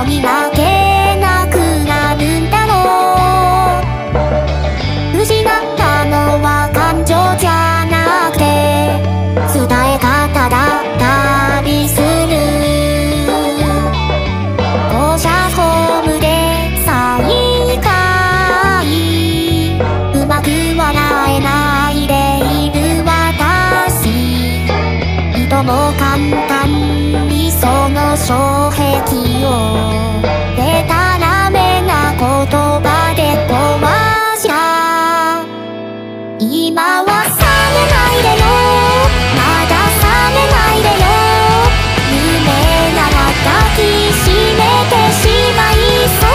に負けなくなるんだろう。失ったのは感情じゃなくて伝え方だったりする。校舎ホームで再会、うまく笑えないでいる私、いとも簡単にその障壁をでたらめな言葉で壊した。今は冷めないでよ、まだ冷めないでよ。夢なら抱きしめてしまいそう。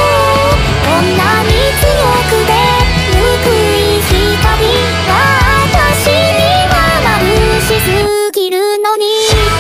こんなに強くて報い光は私には眩しすぎるのに。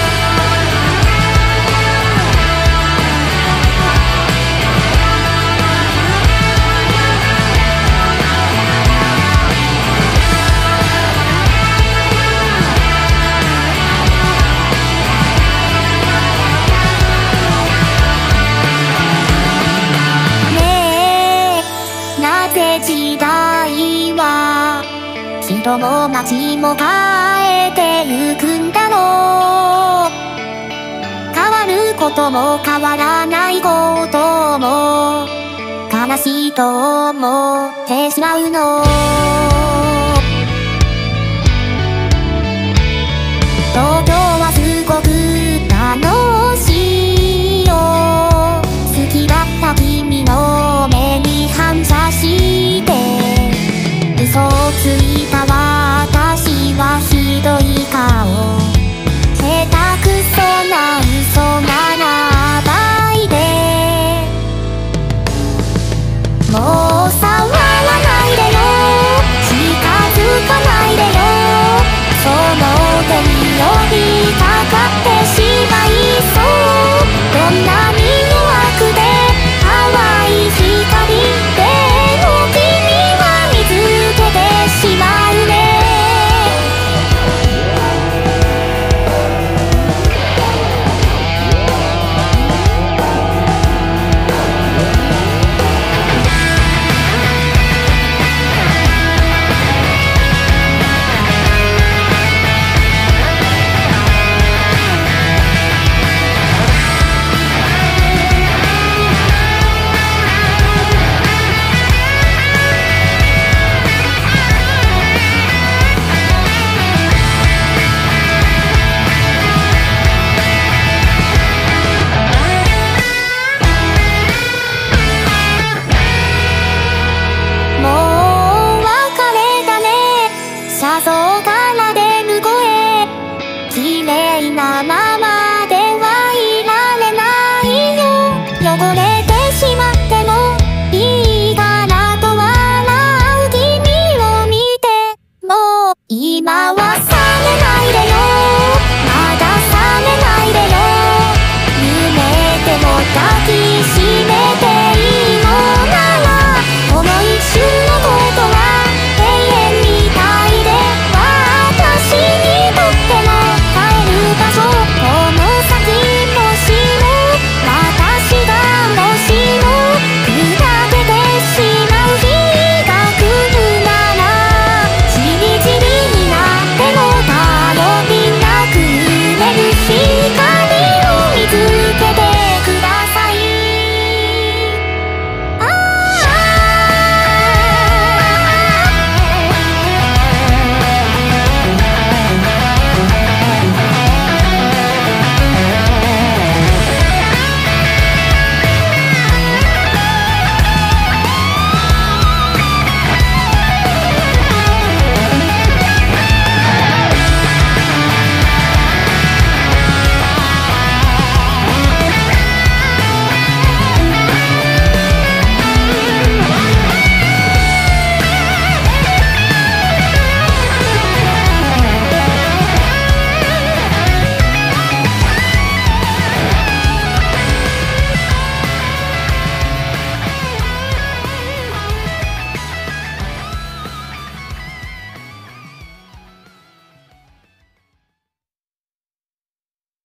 なぜ時代は人も街も変えてゆくんだろう。変わることも変わらないことも悲しいと思ってしまうの。東京